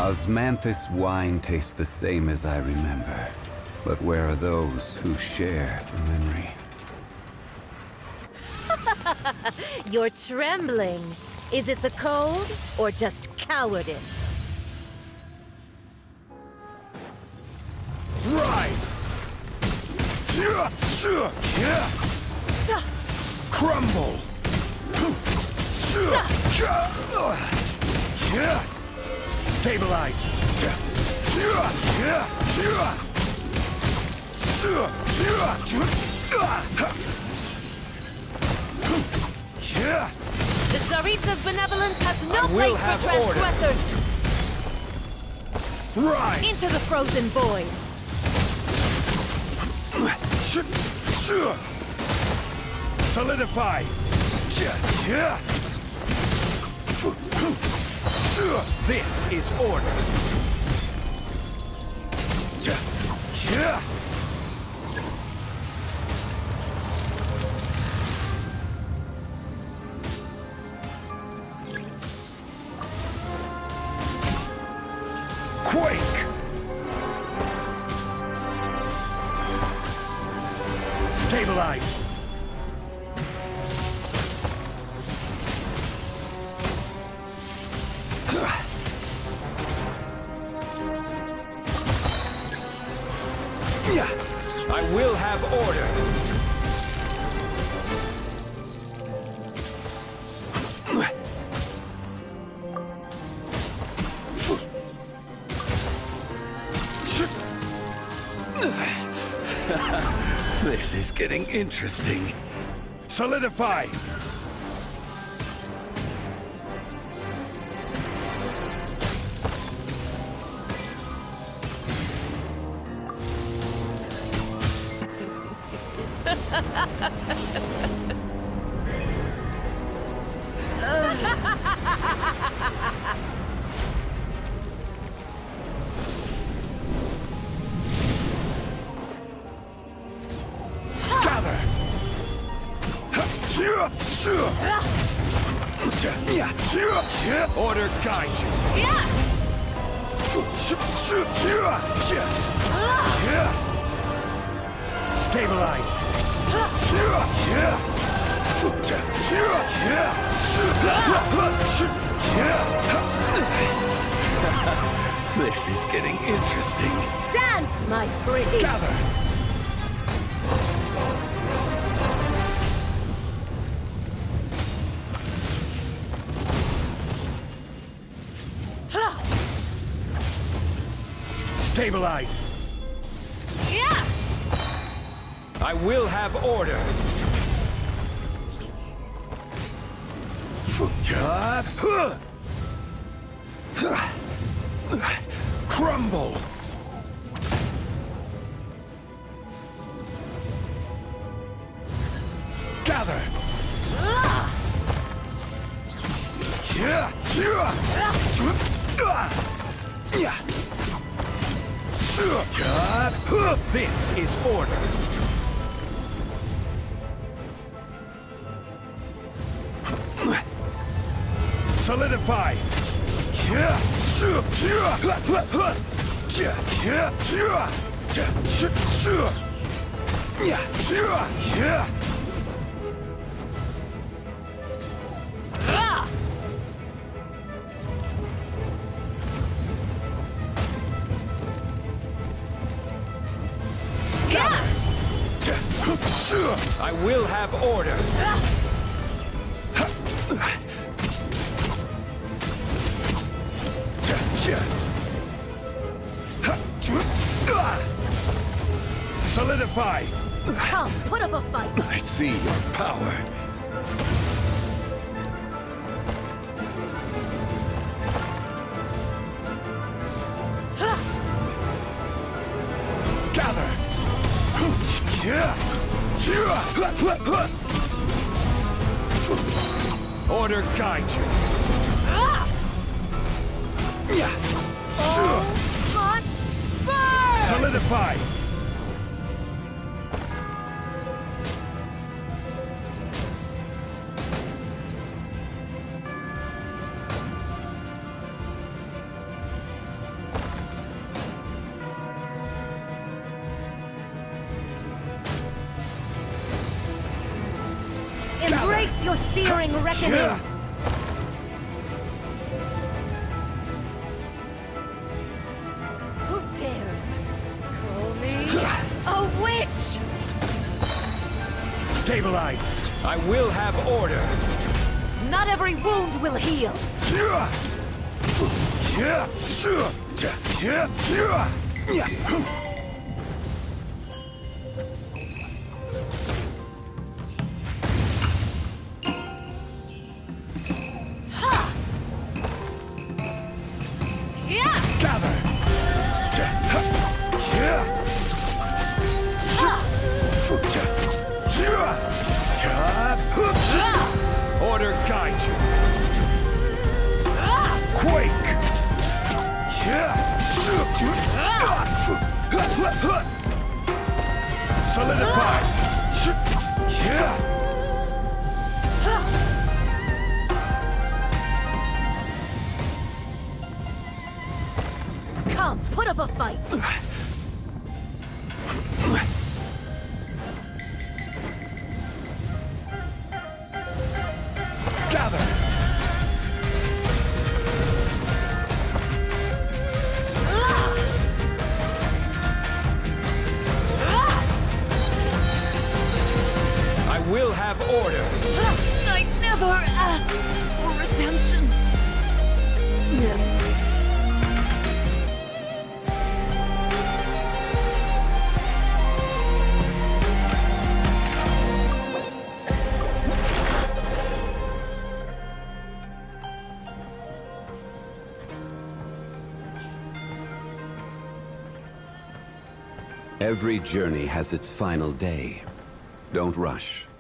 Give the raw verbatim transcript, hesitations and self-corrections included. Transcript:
Osmanthus wine tastes the same as I remember. But where are those who share the memory? You're trembling. Is it the cold, or just cowardice? Rise! Crumble! Stabilize! The Tsaritsa's benevolence has no I will place have for transgressors! Order. Rise! Into the frozen void! Solidify! This is order! Quake! Stabilize! I will have order! This is getting interesting. Solidify! Order guide you. Yeah! Stabilize. This is getting interesting. Dance, my pretty! Gather. Stabilize! Yeah! I will have order! Crumble! Gather! This is order. Solidify. I will have order. Solidify. Come, put up a fight. I see your power. Gather. Order guide you. All must burn! Solidify. Face your searing reckoning! Who dares call me a witch? Stabilize! I will have order! Not every wound will heal! Order guide you! Quake! Solidify! Come, put up a fight! Gather! I will have order! I never asked for redemption. Never. Every journey has its final day. Don't rush.